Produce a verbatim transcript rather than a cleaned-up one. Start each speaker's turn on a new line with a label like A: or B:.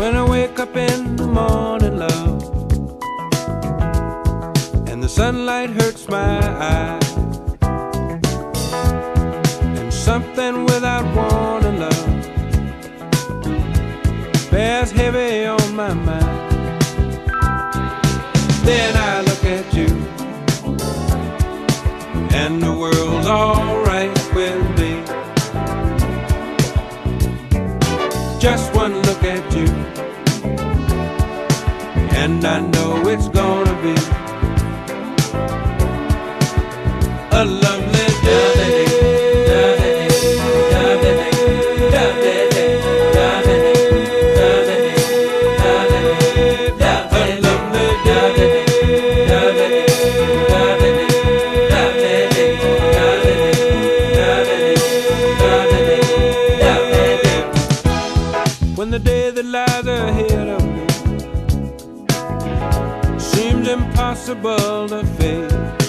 A: When I wake up in the morning, love, and the sunlight hurts my eyes, and something without warning, love, bears heavy on my mind. Then I look at you, and the world's alright with me. Just one look at you, and I know it's gonna be a lovely day. When the day that lies ahead of me seems impossible to face,